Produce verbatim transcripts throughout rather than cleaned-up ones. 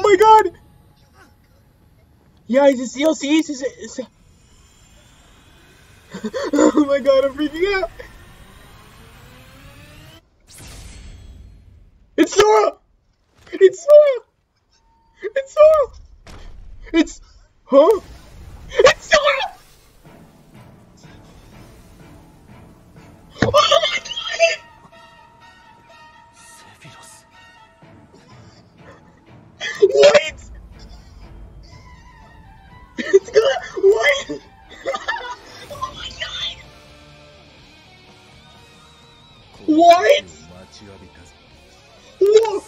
my god! Yeah, is it C L Cs? Is it? Is it... Oh my god, I'm freaking out! It's Sora! It's Sora! It's Sora! It's... Huh? It's Sora! Oh my god! Wait! It's good! What? Oh my god! What? Whoa!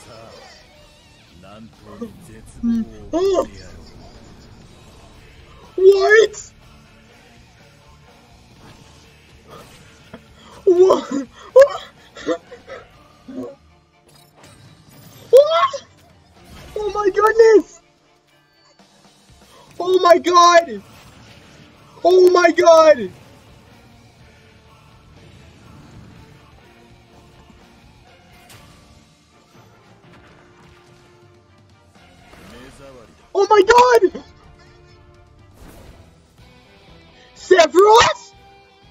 Oh. What? What? What? Oh my goodness! Oh my god! Oh my god! Oh my god! Sephiroth?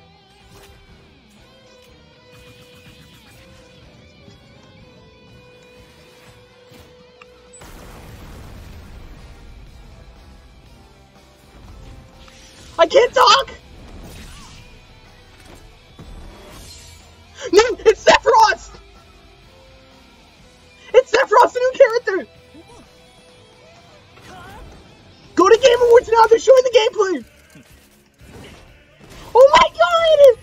I can't talk! No, it's Sephiroth! It's Sephiroth's new character! Go to Game Awards now, they're showing the gameplay! Oh my god!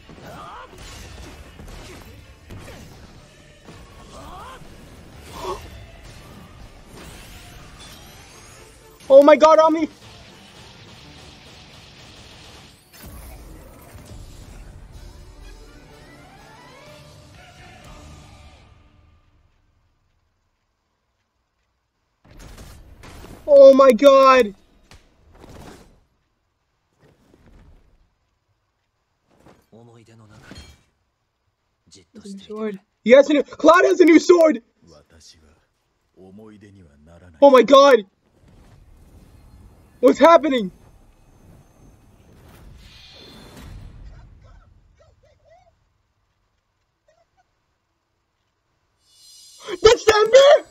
Oh my god, Ami! Oh my god! New sword. He has a new- Cloud has a new sword! Oh my god! What's happening? December!